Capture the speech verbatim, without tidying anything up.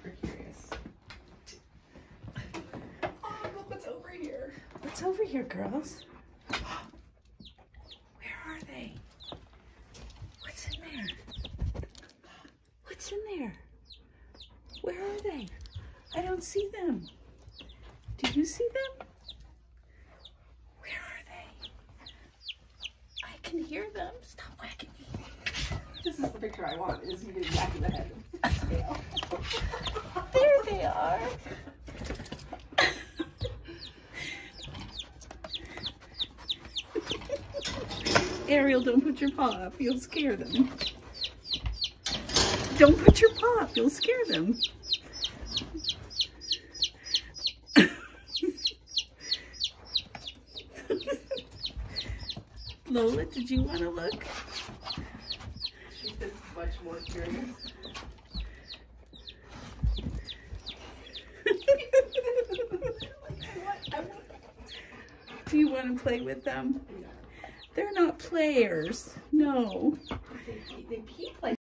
super curious. Oh, look what's over here. What's over here, girls? Where are they? What's in there? What's in there? Where are they? I don't see them. Do you see them? Where are they? I can hear them. Stop whacking me. This is the picture I want, is you getting whacked in the head with a tail. There they are. Ariel, don't put your paw up. You'll scare them. Don't put your paw up. You'll scare them. Lola, did you want to look? She's been much more curious. Do you want to play with them? No. They're not players. No. They, they pee like